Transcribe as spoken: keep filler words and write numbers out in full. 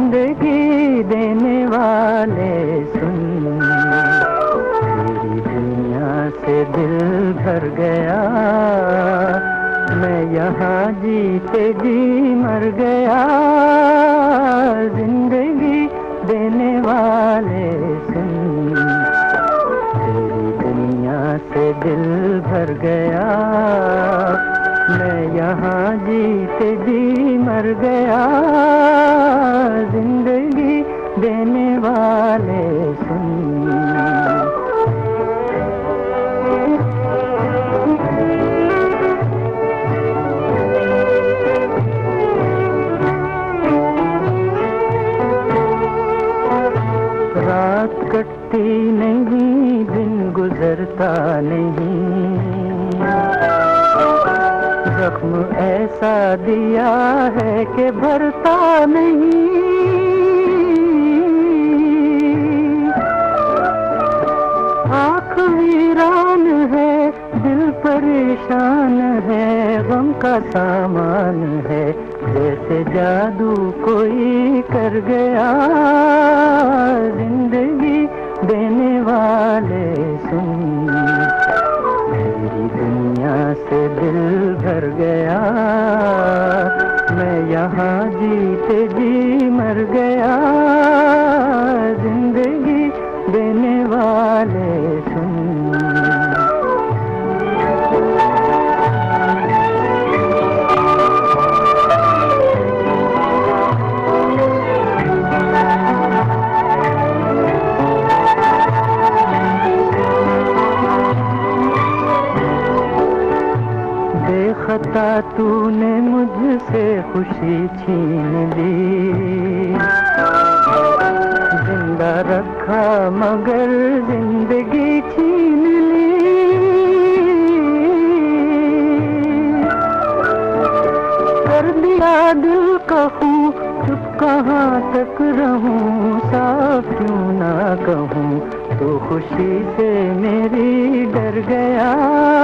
जिंदगी देने वाले सुन, तेरी दुनिया से दिल भर गया, मैं यहाँ जीते जी मर गया। जिंदगी देने वाले सुन, तेरी दुनिया से दिल भर गया, मैं यहाँ जीते जी मर गया। जिंदगी देने वाले सुन। रात कटती नहीं, दिन गुजरता नहीं, जख्म ऐसा दिया है कि भरता नहीं। आँख वीरान है, दिल परेशान है, गम का सामान है, जैसे जादू कोई कर गया। जिंदगी देने वाले सुन, मेरी दुनिया से दिल भर गया, मैं यहाँ जीते जी मर गया। जिंदगी देने वाले सुन। खता तूने मुझसे खुशी छीन ली, जिंदा रखा मगर जिंदगी छीन ली। कर दिया दिल कहूँ, चुप कहाँ तक रहूँ, साफ क्यों ना कहूँ, तो खुशी से मेरी डर गया।